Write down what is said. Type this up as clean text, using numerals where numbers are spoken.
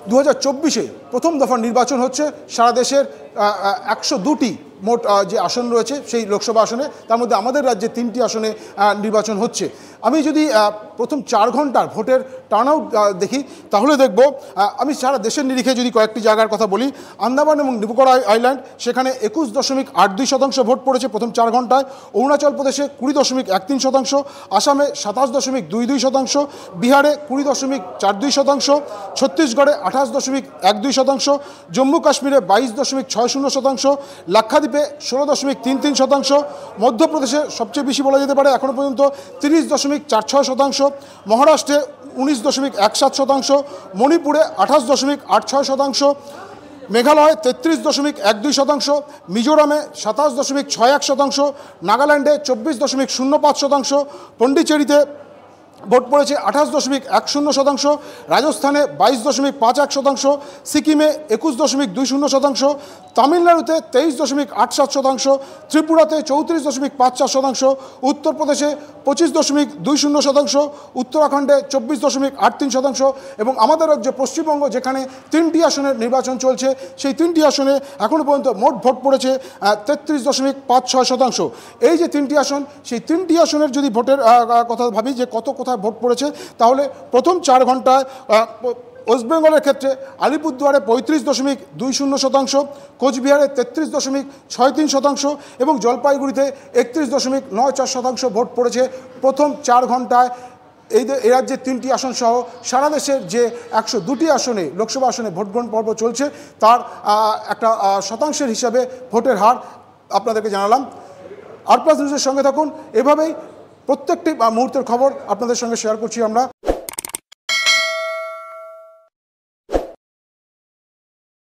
2024-এ প্রথম দফার নির্বাচন হচ্ছে সারা দেশের 102টি মোট যে আসন রয়েছে সেই লোকসভা আসনে, তার মধ্যে আমাদের রাজ্যে 3টি আসনে নির্বাচন হচ্ছে। আমি যদি প্রথম 4 ঘন্টার ভোটের টার্নআউট দেখি তাহলে দেখব, আমি সারা দেশের নিরিখে যদি কয়েকটি জায়গার কথা বলি, আন্দামান এবং নিকোবর আইল্যান্ড সেখানে 21.82% ভোট পড়েছে প্রথম 4 ঘন্টায়, অরুণাচল প্রদেশে 20.13%, আসামে 27.22%, বিহারে 20.42%, ছত্তিশগড়ে 28.12%, জম্মু কাশ্মীরে 22.60%, লাক্ষাদ্বীপে 16.33%, মধ্যপ্রদেশে সবচেয়ে বেশি বলা যেতে পারে এখনও পর্যন্ত 30.46%, মহারাষ্ট্রে 19.17%, মণিপুরে 28.86%, মেঘালয়ে 33.12%, মিজোরামে 27.61%, নাগাল্যান্ডে 24.05%, পন্ডিচেরিতে ভোট পড়েছে 28.10%, রাজস্থানে 22.51%, সিকিমে 21.20%, তামিলনাড়ুতে 23.87%, ত্রিপুরাতে 34.54%, উত্তরপ্রদেশে 25.20%, উত্তরাখণ্ডে 24.83% এবং আমাদের রাজ্য পশ্চিমবঙ্গ যেখানে 3টি আসনের নির্বাচন চলছে সেই 3টি আসনে এখনও পর্যন্ত মোট ভোট পড়েছে 33.56%। এই যে 3টি আসন, সেই 3টি আসনের যদি ভোটের কথা ভাবি যে কোথায় ভোট পড়েছে, তাহলে প্রথম 4 ঘন্টায় ওয়েস্ট বেঙ্গলের ক্ষেত্রে আলিপুরদুয়ারে 35.20%, কোচবিহারে 33.63% এবং জলপাইগুড়িতে 31.94% ভোট পড়েছে প্রথম 4 ঘন্টায়। এই রাজ্যের 3টি আসন সহ সারা দেশের যে 102টি আসনে লোকসভা আসনে ভোট গ্রহণ পর্ব চলছে তার একটা শতাংশের হিসাবে ভোটের হার আপনাদেরকে জানালাম। আর প্লাস নিউজের সঙ্গে থাকুন, এভাবেই প্রত্যেকটি মুহূর্তের খবর আপনাদের সঙ্গে শেয়ার করছি আমরা।